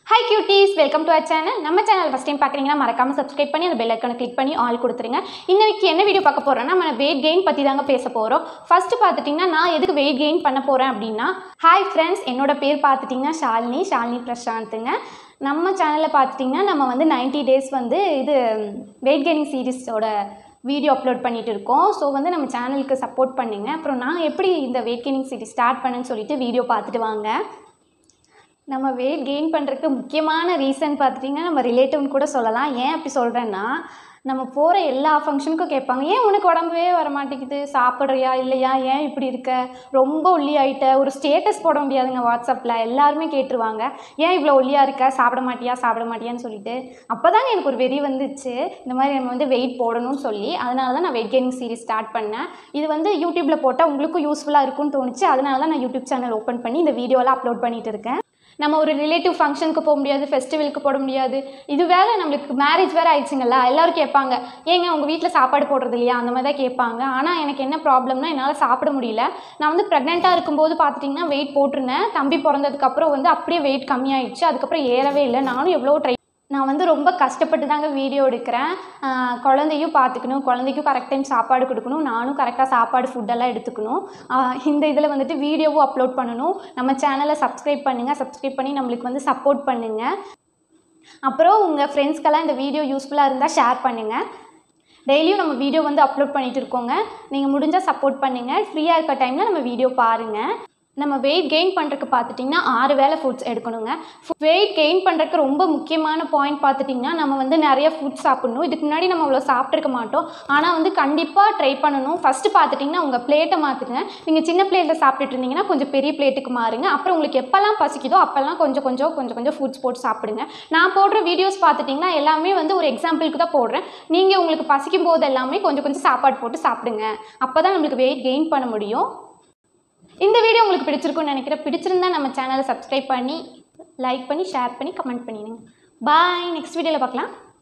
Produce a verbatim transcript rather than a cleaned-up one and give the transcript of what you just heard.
Hi cuties, welcome to our channel. நம்ம channel first time பார்க்கறீங்கன்னா மறக்காம subscribe பண்ணி அந்த bell icon click பண்ணி all கொடுத்துருங்க. இன்னைக்கு என்ன வீடியோ பார்க்க போறோம்னா நம்ம weight gain பத்தி தாங்க பேச போறோம். ஃபர்ஸ்ட் பாத்துட்டீங்கன்னா நான் எதுக்கு weight gain பண்ண போறேன் அப்படினா Hi friends, என்னோட பேர் பாத்துட்டீங்கன்னா ஷாலினி, ஷாலினி பிரசாந்த்ங்க. நம்ம சேனல்ல பாத்துட்டீங்கன்னா நம்ம வந்து ninety days வந்து இது weight gaining series ஓட வீடியோ அப்லோட் பண்ணிட்டு இருக்கோம். சோ வந்து நம்ம சேனலுக்கு சப்போர்ட் பண்ணுங்க. அப்புறம் நான் எப்படி இந்த weight gaining series ஸ்டார்ட் பண்ணேன்னு சொல்லிட்டு வீடியோ பார்த்துட்டு வாங்க. நம்ம weight gain பண்றதுக்கு முக்கியமான ரீசன் பாத்தீங்கன்னா நம்ம ரிலேட்டிவ்னு கூட சொல்லலாம். ஏன் அப்படி சொல்றேன்னா நம்ம போற எல்லா ஃபங்க்ஷனுக்கும் கேட்பாங்க, ஏன் உனக்கு உடம்பே வர மாட்டேங்குது, சாப்பிடுறியா இல்லையா, ஏன் இப்படி இருக்க, ரொம்ப ஒல்லி ஆயிட்ட, ஒரு ஸ்டேட்டஸ் போட முடியாதுங்க வாட்ஸ்அப்ல, எல்லாருமே கேட்டுருவாங்க, ஏன் இவ்வளோ ஒல்லியா இருக்க, சாப்பிட மாட்டியா சாப்பிட மாட்டியான்னு சொல்லிட்டு. அப்போதாங்க எனக்கு ஒரு வெறி வந்துச்சு, இந்த மாதிரி நம்ம வந்து வெயிட் போடணும்னு சொல்லி. அதனால தான் நான் வெயிட் கெய்னிங் சீரிஸ் ஸ்டார்ட் பண்ணேன். இது வந்து யூடியூப்ல போட்டால் உங்களுக்கும் யூஸ்ஃபுல்லாக இருக்கும்னு தோணுச்சு. அதனால தான் நான் யூடியூப் சேனல் ஓப்பன் பண்ணி இந்த வீடியோலாம் அப்லோட் பண்ணிட்டு இருக்கேன். நம்ம ஒரு ரிலேட்டிவ் ஃபங்க்ஷனுக்கு போக முடியாது, ஃபெஸ்டிவலுக்கு போட முடியாது, இது வேறு நம்மளுக்கு மேரேஜ் வேறு ஆயிடுச்சுங்களா, எல்லோரும் கேட்பாங்க, ஏங்க உங்கள் வீட்டில் சாப்பாடு போடுறது இல்லையா, அந்த மாதிரி தான் கேட்பாங்க. ஆனால் எனக்கு என்ன ப்ராப்ளம்னா என்னால் சாப்பிட முடியல. நான் வந்து ப்ரெக்னெண்ட்டாக இருக்கும்போது பார்த்துட்டிங்கன்னா வெயிட் போட்டிருந்தேன். தம்பி பிறந்ததுக்கப்புறம் வந்து அப்படியே வெயிட் கம்மியாயிடுச்சு. அதுக்கப்புறம் ஏறவே இல்லை. நானும் எவ்வளோ ட்ரை நான் வந்து ரொம்ப கஷ்டப்பட்டு தாங்க வீடியோ எடுக்கிறேன். குழந்தையும் பார்த்துக்கணும், குழந்தைக்கும் கரெக்ட் டைம் சாப்பாடு கொடுக்கணும், நானும் கரெக்டாக சாப்பாடு ஃபுட்டெல்லாம் எடுத்துக்கணும். இந்த இதில் வந்துட்டு வீடியோவும் அப்லோட் பண்ணணும். நம்ம சேனலை சப்ஸ்கிரைப் பண்ணுங்கள், சப்ஸ்கிரைப் பண்ணி நம்மளுக்கு வந்து சப்போர்ட் பண்ணுங்கள். அப்புறம் உங்கள் ஃப்ரெண்ட்ஸ்க்கெல்லாம் இந்த வீடியோ யூஸ்ஃபுல்லாக இருந்தால் ஷேர் பண்ணுங்கள். டெய்லியும் நம்ம வீடியோ வந்து அப்லோட் பண்ணிகிட்டு இருக்கோங்க. நீங்கள் முடிஞ்சால் சப்போர்ட் பண்ணுங்கள். ஃப்ரீயாக இருக்க டைமில் நம்ம வீடியோ பாருங்கள். நம்ம வெயிட் கெயின் பண்ணுறதுக்கு பார்த்துட்டிங்கன்னா ஆறு வேளை ஃபுட்ஸ் எடுக்கணுங்க. வெயிட் கெயின் பண்ணுறதுக்கு ரொம்ப முக்கியமான பாயிண்ட் பார்த்துட்டிங்கன்னா நம்ம வந்து நிறைய ஃபுட் சாப்பிட்ணும். இதுக்கு முன்னாடி நம்ம அவ்வளோ சாப்பிட்ருக்க மாட்டோம். ஆனால் வந்து கண்டிப்பாக ட்ரை பண்ணணும். ஃபஸ்ட்டு பார்த்துட்டிங்கன்னா உங்கள் பிளேட்டை மாற்றுங்க. நீங்கள் சின்ன பிளேட்டில் சாப்பிட்டுட்டு இருந்தீங்கன்னா கொஞ்சம் பெரிய பிளேட்டுக்கு மாறுங்க. அப்புறம் உங்களுக்கு எப்போல்லாம் பசிக்குதோ அப்போல்லாம் கொஞ்சம் கொஞ்சம் கொஞ்சம் கொஞ்சம் ஃபுட்ஸ் போட்டு சாப்பிடுங்க. நான் போடுற வீடியோஸ் பார்த்துட்டிங்கன்னா எல்லாமே வந்து ஒரு எக்ஸாம்பிளுக்கு தான் போடுறேன். நீங்கள் உங்களுக்கு பசிக்கும் போது எல்லாமே கொஞ்சம் கொஞ்சம் சாப்பாடு போட்டு சாப்பிடுங்க. அப்போ தான் நம்மளுக்கு வெயிட் கெயின் பண்ண முடியும். இந்த வீடியோ உங்களுக்கு பிடிச்சிருக்கும்னு நினைக்கிறேன். பிடிச்சிருந்தா நம்ம சேனலை சப்ஸ்கிரைப் பண்ணி லைக் பண்ணி ஷேர் பண்ணி கமெண்ட் பண்ணிடுங்க. பாய், நெக்ஸ்ட் வீடியோவில் பார்க்கலாம்.